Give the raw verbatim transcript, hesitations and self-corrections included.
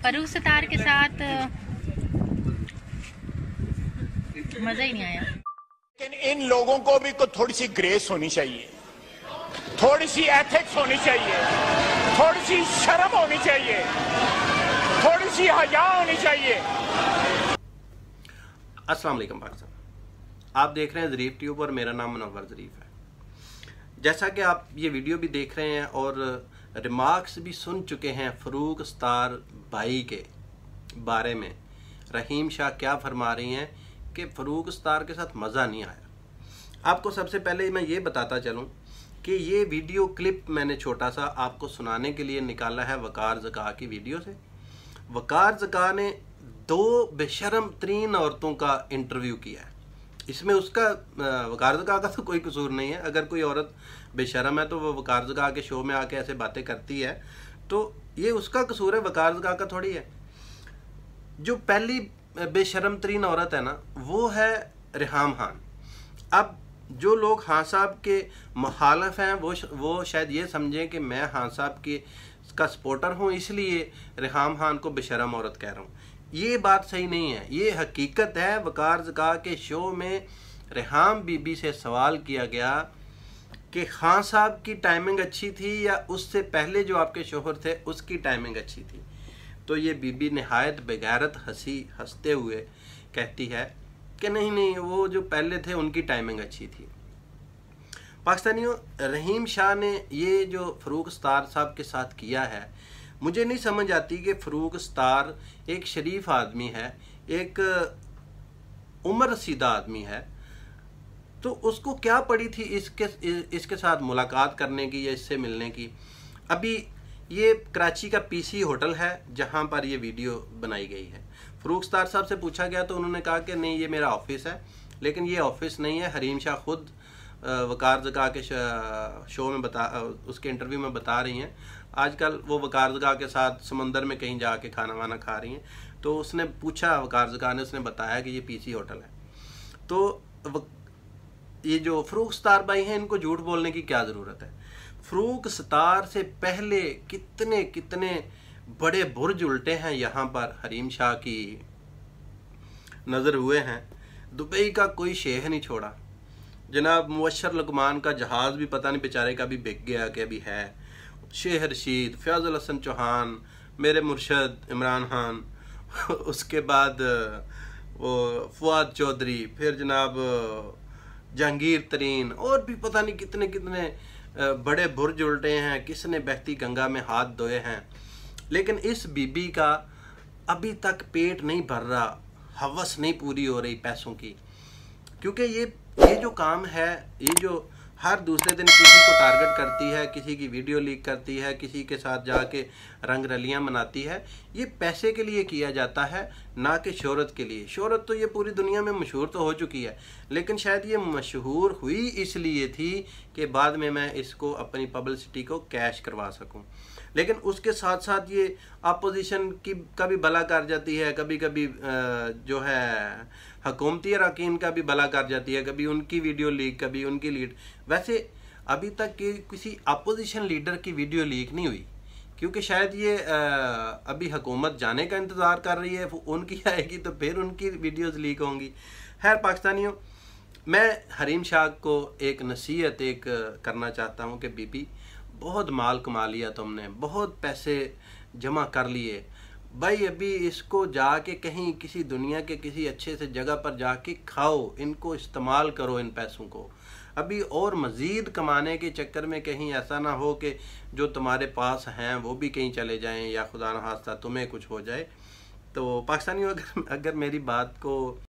फरूक सतार के साथ मजा ही नहीं आया। लेकिन इन लोगों को भी तो थोड़ी सी ग्रेस होनी चाहिए, थोड़ी सी एथिक्स होनी चाहिए, थोड़ी सी शर्म होनी चाहिए, थोड़ी सी हया होनी चाहिए। अस्सलाम वालेकुम पाकिस्तान, आप देख रहे हैं ज़रीफ ट्यूब और मेरा नाम मुनव्वर ज़रीफ है। जैसा कि आप ये वीडियो भी देख रहे हैं और रिमार्क्स भी सुन चुके हैं फ़रूक सतार भाई के बारे में, रहीम शाह क्या फरमा रही हैं कि फ़रूक सतार के साथ मज़ा नहीं आया। आपको सबसे पहले मैं ये बताता चलूँ कि ये वीडियो क्लिप मैंने छोटा सा आपको सुनाने के लिए निकाला है वकार ज़का की वीडियो से। वकार ज़का ने दो बेशरम तरीन औरतों का इंटरव्यू किया है। इसमें उसका वकार ज़का का तो कोई कसूर नहीं है। अगर कोई औरत बेशरम है तो वो वकार ज़का के शो में आके ऐसे बातें करती है तो ये उसका कसूर है, वकार ज़का का थोड़ी है। जो पहली बेशरम तरीन औरत है ना, वो है रिहाम खान। अब जो लोग खान साहब के मुखालफ हैं वो वो शायद ये समझें कि मैं खान साहब के का सपोर्टर हूँ इसलिए रिहाम खान को बेशरम औरत कह रहा हूँ। ये बात सही नहीं है, ये हकीकत है। वकार ज़का के शो में रिहाम बीबी से सवाल किया गया कि खान साहब की टाइमिंग अच्छी थी या उससे पहले जो आपके शोहर थे उसकी टाइमिंग अच्छी थी। तो ये बीबी नहायत बेगैरत हंसी हंसते हुए कहती है कि नहीं नहीं वो जो पहले थे उनकी टाइमिंग अच्छी थी। पाकिस्तानियों, रहीम शाह ने ये जो फ़रूक सतार साहब के साथ किया है, मुझे नहीं समझ आती कि फ़रूक सतार एक शरीफ आदमी है, एक उम्र रसीदा आदमी है, तो उसको क्या पड़ी थी इसके इसके साथ मुलाकात करने की या इससे मिलने की। अभी ये कराची का पीसी होटल है जहाँ पर ये वीडियो बनाई गई है। फ़रूक सतार साहब से पूछा गया तो उन्होंने कहा कि नहीं ये मेरा ऑफिस है, लेकिन ये ऑफिस नहीं है। हरीम शाह खुद वकार ज़का के शो में बता उसके इंटरव्यू में बता रही हैं आजकल वो वकार ज़का के साथ समंदर में कहीं जाके खाना वाना खा रही हैं। तो उसने पूछा, वकार ज़का ने, उसने बताया कि ये पीसी होटल है। तो ये जो फ़रूक सतार भाई हैं इनको झूठ बोलने की क्या ज़रूरत है। फ़रूक सतार से पहले कितने कितने बड़े बुर्ज उल्टे हैं यहाँ पर हरीम शाह की नज़र हुए हैं। दुबई का कोई शेख नहीं छोड़ा। जनाब मुबशर लुकमान का जहाज़ भी पता नहीं बेचारे का भी बिक गया कि अभी है। शेख रशीद, फयाजुल हसन चौहान, मेरे मुर्शद इमरान खान, उसके बाद वो फुआद चौधरी, फिर जनाब जहांगीर तरीन, और भी पता नहीं कितने कितने बड़े बुर्ज उल्टे हैं। किसने बहती गंगा में हाथ धोए हैं। लेकिन इस बीबी का अभी तक पेट नहीं भर रहा, हवस नहीं पूरी हो रही पैसों की। क्योंकि ये ये जो काम है, ये जो हर दूसरे दिन किसी को टारगेट करती है, किसी की वीडियो लीक करती है, किसी के साथ जाके रंग रलियां मनाती है, ये पैसे के लिए किया जाता है, ना कि शोहरत के लिए। शोहरत तो ये पूरी दुनिया में मशहूर तो हो चुकी है, लेकिन शायद ये मशहूर हुई इसलिए थी कि बाद में मैं इसको अपनी पब्लिसिटी को कैश करवा सकूं। लेकिन उसके साथ साथ ये अपोजिशन की का भी भला कर जाती है, कभी कभी जो है हुकूमती अरकान का भी भला कर जाती है, कभी उनकी वीडियो लीक, कभी उनकी लीड। वैसे अभी तक कि किसी अपोजिशन लीडर की वीडियो लीक नहीं हुई, क्योंकि शायद ये आ, अभी हुकूमत जाने का इंतज़ार कर रही है, उनकी आएगी तो फिर उनकी वीडियोज़ लीक होंगी। खैर पाकिस्तानियों, मैं हरीम शाह को एक नसीहत एक करना चाहता हूँ कि बीबी बहुत माल कमा लिया तुमने, बहुत पैसे जमा कर लिए भाई, अभी इसको जाके कहीं किसी दुनिया के किसी अच्छे से जगह पर जाके खाओ, इनको इस्तेमाल करो इन पैसों को। अभी और मज़ीद कमाने के चक्कर में कहीं ऐसा ना हो कि जो तुम्हारे पास हैं वो भी कहीं चले जाएं या खुदा न खास्ता तुम्हें कुछ हो जाए। तो पाकिस्तानियों, अगर अगर मेरी बात को